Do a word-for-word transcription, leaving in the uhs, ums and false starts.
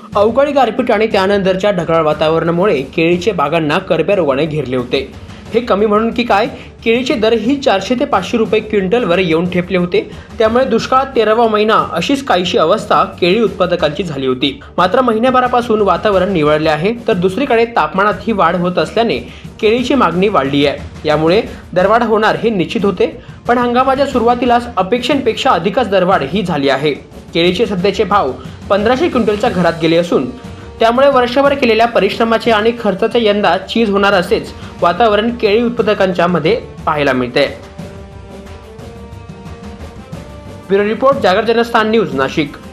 अवकाळी गारपीट आणि त्यानंतरच्या ढगाळ वातावरणामुळे केळीचे बागांना करप्या रोगाने घेरले होते। हे कमी म्हणून की काय, केळीचे दरही चारशे ते पाचशे रुपये क्विंटलवर येऊन ठेपले होते। त्यामुळे दुष्काळात तेरावा महिना अशीच काहीशी अवस्था केळी उत्पादकांची झाली होती। मात्र महिन्याभरापासून वातावरण निवळले आहे, तर दुसरीकडे तापमानातही वाढ होत असल्याने केळीची मागणी वाढली आहे। यामुळे दरवाढ होणार हे निश्चित होते, पण हंगामाच्या सुरुवातीलाच अपेक्षेपेक्षा अधिकच दरवाढ ही झाली आहे। केळीचे सध्याचे भाव पंधराशे क्विंटलच्या घरात गेले असून त्यामुळे वर्षभर केलेल्या परिश्रमाचे आणि खर्चाचे यंदा चीज होणार असेच वातावरण केळी उत्पादकांच्या मध्ये पाहायला मिळते। ब्युरो रिपोर्ट, जागर जनस्थान न्यूज, नाशिक।